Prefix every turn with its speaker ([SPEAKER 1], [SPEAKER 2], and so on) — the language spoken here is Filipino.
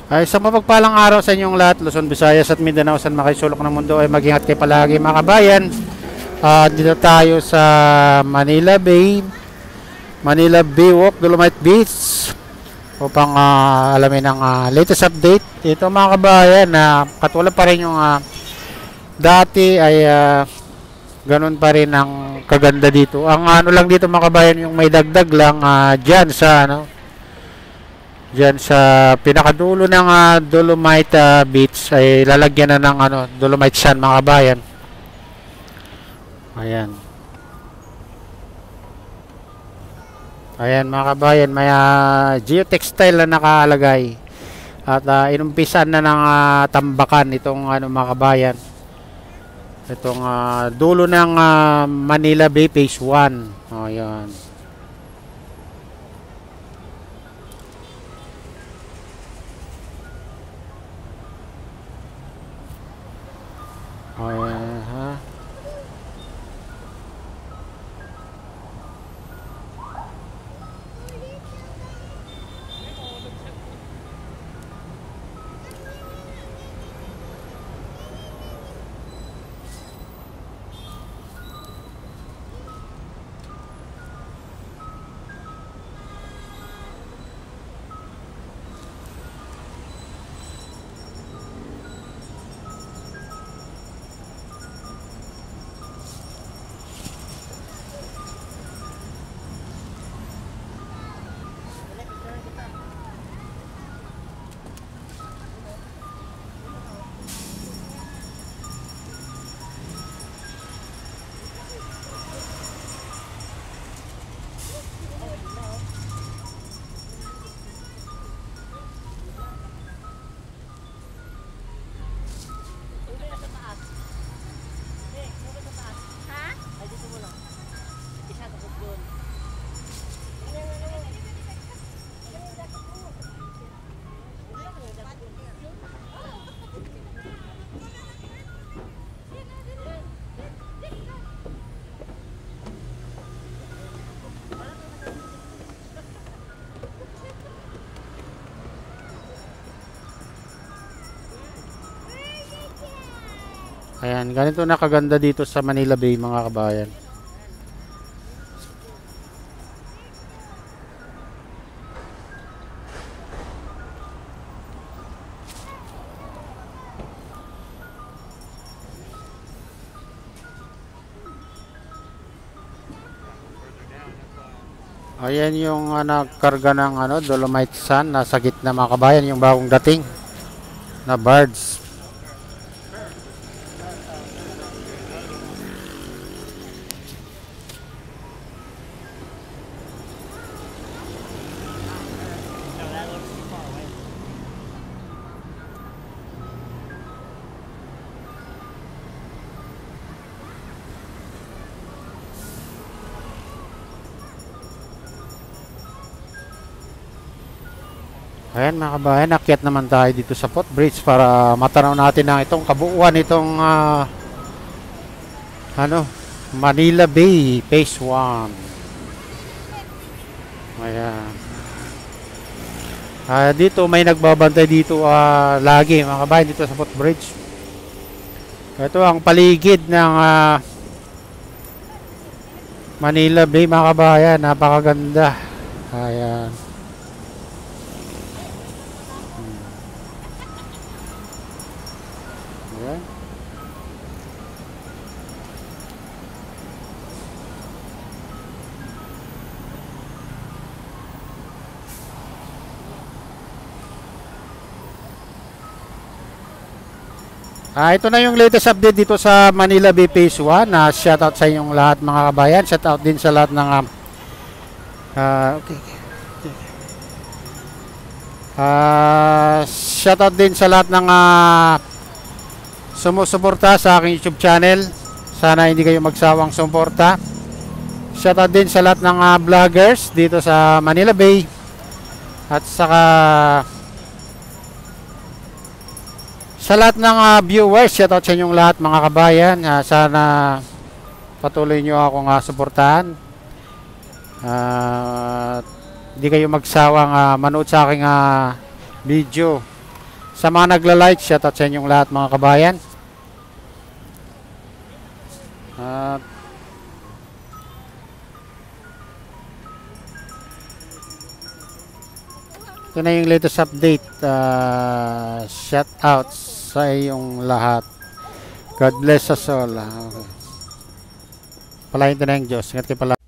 [SPEAKER 1] Ay, sa mapagpalang araw sa inyong lahat, Luzon, Visayas at Mindanao, saan makisulok ng mundo ay mag-ingat kayo palagi mga kabayan. Dito tayo sa Manila Bay, Manila Baywalk, Dolomite Beach upang alamin ang latest update. Ito mga kabayan, katulad pa rin yung dati ay ganun pa rin ang kaganda dito. Ang ano lang dito mga kabayan, yung may dagdag lang dyan sa diyan sa pinakadulo ng Dolomite Beach ay lalagyan na ng Dolomite Sand mga kabayan. Ayan. Ayan mga kabayan, may geotextile na nakalagay. At inumpisan na ng tambakan itong mga kabayan. Itong dulo ng Manila Bay Phase 1. Ayan. Ayan. Ayan, ganito na kaganda dito sa Manila Bay mga kabayan. Ayan yung nagkarga ng Dolomite Sand nasa gitna mga kabayan, yung bagong dating na barge. Ayan mga kabayan, akyat naman tayo dito sa footbridge para matanaw natin ang itong kabuuan itong Manila Bay Phase 1. Ayan. Dito may nagbabantay dito lagi mga kabayan dito sa footbridge. Ito ang paligid ng Manila Bay mga kabayan, napakaganda. Ayan. Ito na yung latest update dito sa Manila Bay Phase 1. Shoutout sa inyong lahat mga kabayan. Shoutout din sa lahat ng shoutout din sa lahat ng sumusuporta sa aking YouTube channel. Sana hindi kayo magsawang sumuporta. Shoutout din sa lahat ng vloggers dito sa Manila Bay. At saka sa lahat ng viewers, shoutout sa inyong lahat mga kabayan. Sana patuloy nyo akong suportahan. Hindi kayo magsawang manood sa aking video Sa mga nagla-like, shoutout sa inyong lahat mga kabayan. At ito na yung latest update. Shoutout sa iyong lahat. God bless us all. Okay. Palahin din ng Diyos. Ingat kayo pala.